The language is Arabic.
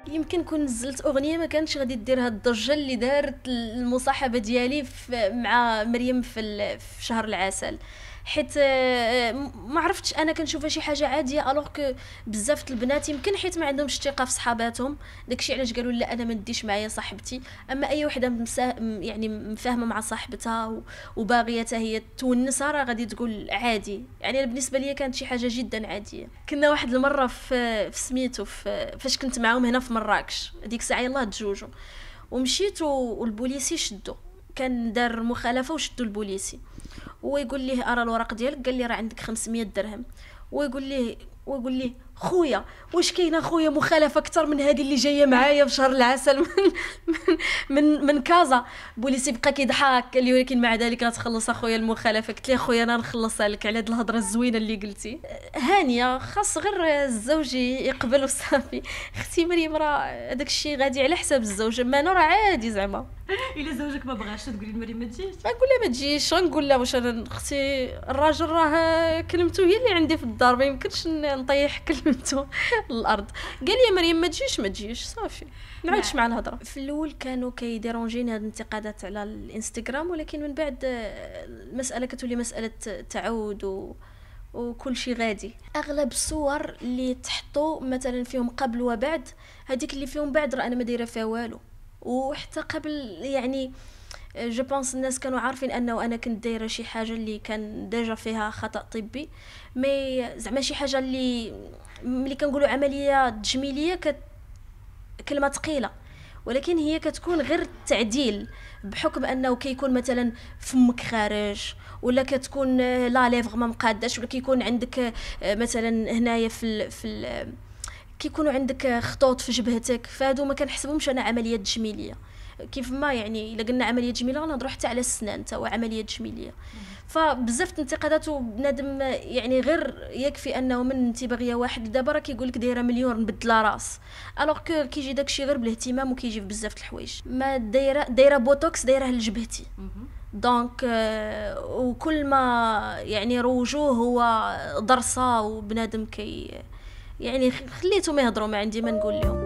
يمكن كون نزلت اغنيه ما كانش غادي دير هاد الضجه اللي دارت المصاحبه ديالي مع مريم في شهر العسل. حيت ما عرفتش، انا كنشوفها شي حاجه عاديه، الوغ كو بزاف البنات يمكن حيت ما عندهمش ثقه في صحاباتهم، داكشي علاش قالوا لا انا ما نديش معايا صاحبتي. اما اي وحده يعني مفاهمه مع صاحبتها وباغيه حتى هي تونسها راه غادي تقول عادي. يعني أنا بالنسبه لي كانت شي حاجه جدا عاديه. كنا واحد المره في سميتو فاش كنت معاهم هنا في مراكش، هذيك الساعه يلاه تجوجو، ومشيت والبوليسي شدو، كان دار مخالفه وشدوا البوليسي، ويقول ليه ارى الورق ديالك، قال لي راه عندك 500 درهم. ويقول ليه خويا واش كاينه خويا مخالفه اكثر من هذه اللي جايه معايا في شهر العسل من كازا. بوليسي بقى كيضحك، قال لي ولكن مع ذلك غتخلص اخويا المخالفه. قلت له خويا انا نخلصها لك على هذه الهضره الزوينه اللي قلتي. هانيه، خاص غير الزوج يقبل وصافي. اختي مريم راه داك الشيء غادي على حساب الزوج، ما انا راه عادي زعما. الا زوجك ما بغاش تقولي لمريم ما تجيش، نقول لها ما تجيش، نقول لها واش انا اختي الراجل راه كلمته هي اللي عندي في الدار، ما يمكنش نطيح كلمته الارض. قال لي مريم ما تجيش صافي، ما عادش مع الهضره. في الاول كانوا كيديرونجيني هاد الانتقادات على الانستغرام، ولكن من بعد المساله كتولي مساله تعود وكل شيء غادي. اغلب الصور اللي تحطوا مثلا فيهم قبل وبعد، هذيك اللي فيهم بعد راه انا ما دايره فيها والو. وحتى قبل يعني جو بونس الناس كانوا عارفين انه انا كنت دايره شي حاجه اللي كان ديجا فيها خطا طبي، مي زعما شي حاجه اللي ملي كنقولوا عمليه تجميليه كلمه ثقيله، ولكن هي كتكون غير التعديل، بحكم انه كيكون مثلا فمك خارج، ولا كتكون لا ليفغ ما مقاداش، ولا كيكون عندك مثلا هنايا في كيكونوا عندك خطوط في جبهتك، فهادو ما كنحسبهمش انا عمليه تجميليه. كيف ما يعني الا قلنا عمليه تجميليه غنهضروا حتى على السنان حتى عمليه تجميليه. فبزاف الانتقادات، وبنادم يعني غير يكفي انه من انت باغيه واحد دابا راه كيقول لك دايره مليون نبدل راس، الوغ كو كيجي داكشي غير بالاهتمام، وكيجي في بزاف د الحوايج. ما دايره بوتوكس دايره لجبهتي، دونك وكل ما يعني روجوه هو ضرصه، وبنادم يعني خليتهم يهضروا، ما عندي ما نقول لهم.